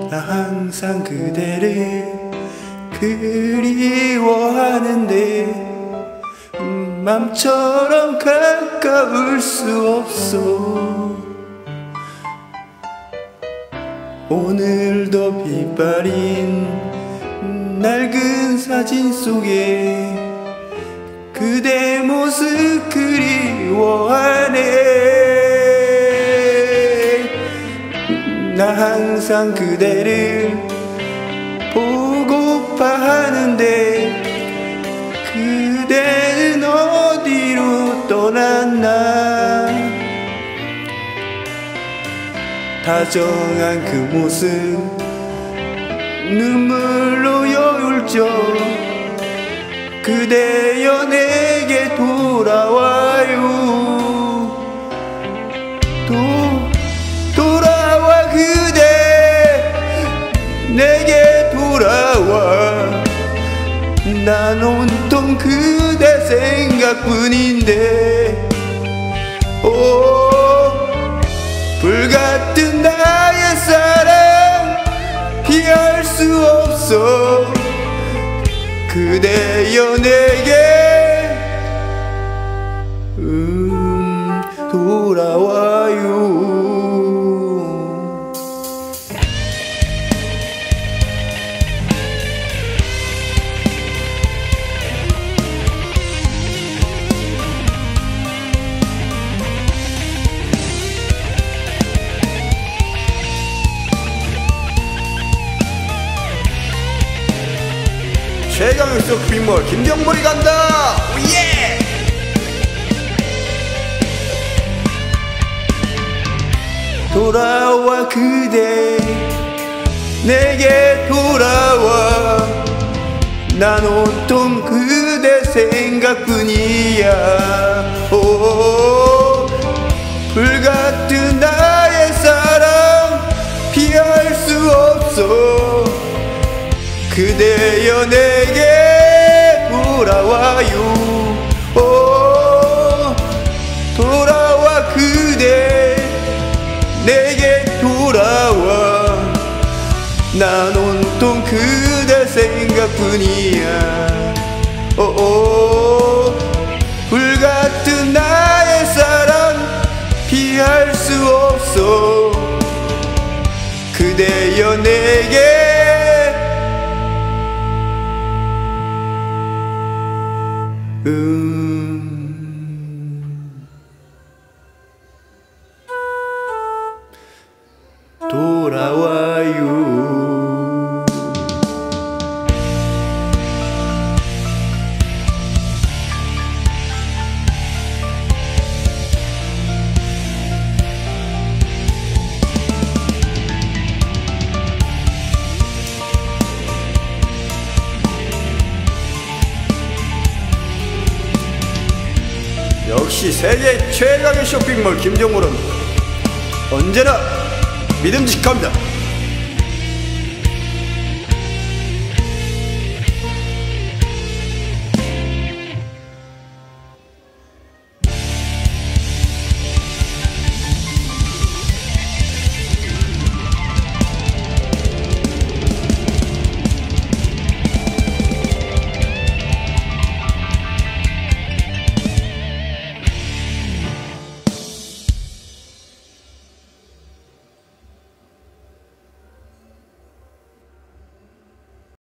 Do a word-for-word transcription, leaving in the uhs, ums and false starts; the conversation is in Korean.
나 항상 그대를 그리워하는데 맘처럼 가까울 수 없어. 오늘도 빛바린 낡은 사진 속에 그대 모습 그리워하네. 나 항상 그대를 보고파 하는데 그대는 어디로 떠났나. 다정한 그 모습 눈물로 여울져 그대여 내게 돌아와요. 도, 돌아와 그대 내게 돌아와. 난 온통 그대 생각뿐인데 오 불같은 나의 사랑 피할 수 없어. 그대여 내게 음 돌아와요. 최강의 쇼핑몰 김정물이 간다. 오예. 돌아와 그대 내게 돌아와. 난 온통 그대 생각뿐이야. 오 불같은 나의 사랑 피할 수 없어. 그대여 내게 돌아와요. 오 돌아와 그대 내게 돌아와. 난 온통 그대 생각뿐이야. 오 불같은 나의 사랑 피할 수 없어. 그대여 내게 음 돌아와요. 역시 세계 최강의 쇼핑몰 김정물은 언제나 믿음직합니다.